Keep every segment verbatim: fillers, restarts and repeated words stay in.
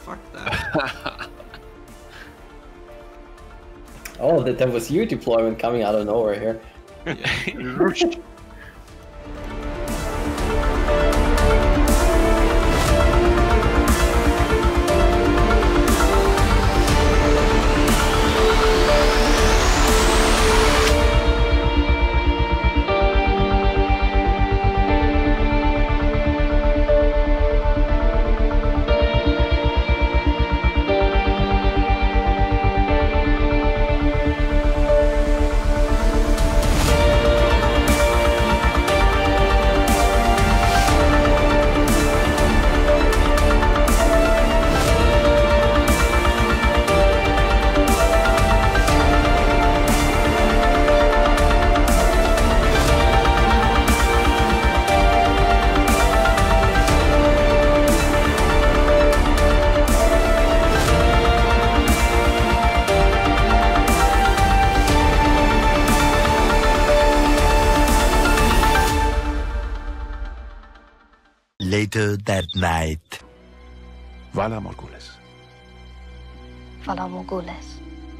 Fuck that. Oh, that, that was you deployment coming out of nowhere here. Yeah. Later that night. Vala Morghulis. Vala Morghulis.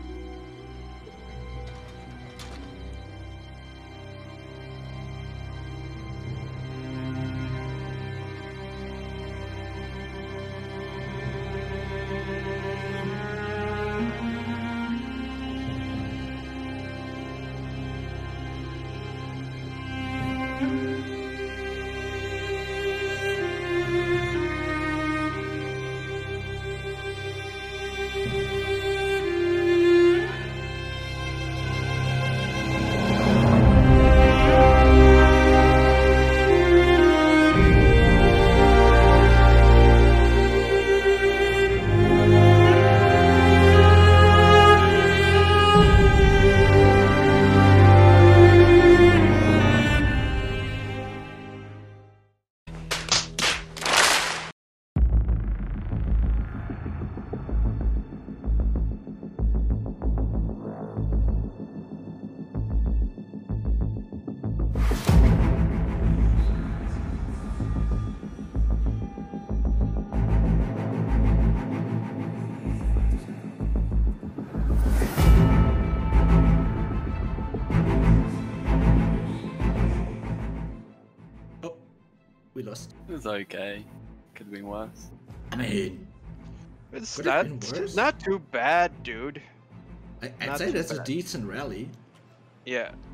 We lost. It was okay. Could have been worse. I mean, It's could not, have been worse. not too bad, dude. I, I'd not say too that's bad. a decent rally. Yeah.